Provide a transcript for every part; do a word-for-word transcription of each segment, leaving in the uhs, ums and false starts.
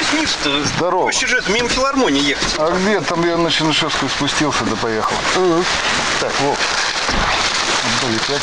здесь ниже-то? Здорово. Проще же это мимо филармонии ехать. А где? Там я на Чернышевскую спустился, да поехал. Угу. Так, вот. Отдали пять.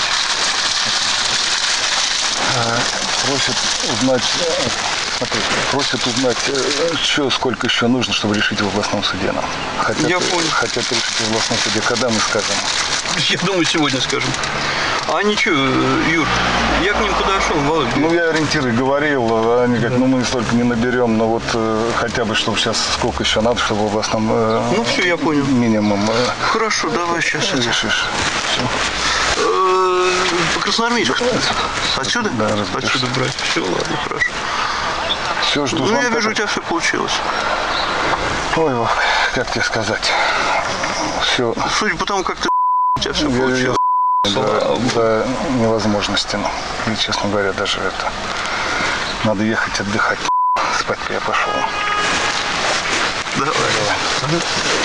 Просят узнать, смотри, просят узнать, что, сколько еще нужно, чтобы решить в областном суде нам. Хотят, Я понял. Хотят решить в областном суде. Когда мы скажем? Я думаю, сегодня скажем. А ничего, Юр, я к ним подошел, Володя. Ну, я ориентиры говорил, они говорят, ну, мы столько не наберем, но вот э, хотя бы, чтобы сейчас сколько еще надо, чтобы в областном э, ну, все, я понял. Минимум. Э, Хорошо, давай сейчас. Решишь. Все. По Красноармейску. Отсюда? Да, отсюда брать. Все, ладно, хорошо. Все, жду. Ну, я вижу, у тебя все получилось. Ой, Вов, как тебе сказать? Все. Судя по тому, как ты у тебя все получилось. До, до невозможности, ну, и, честно говоря, даже это. Надо ехать отдыхать. Спать я пошел. Давай. Давай.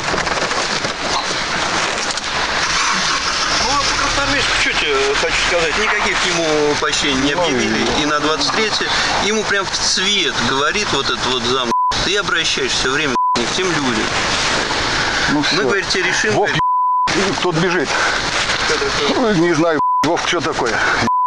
Что тебе хочу сказать, никаких ему поощрений не объявили, и на двадцать третье ему прям в цвет говорит вот этот вот зам, ты обращаешься все время к тем людям. Ну, мы, говорит, тебе решим. Вов, говорит... Тот бежит. Не знаю, Вов, что такое?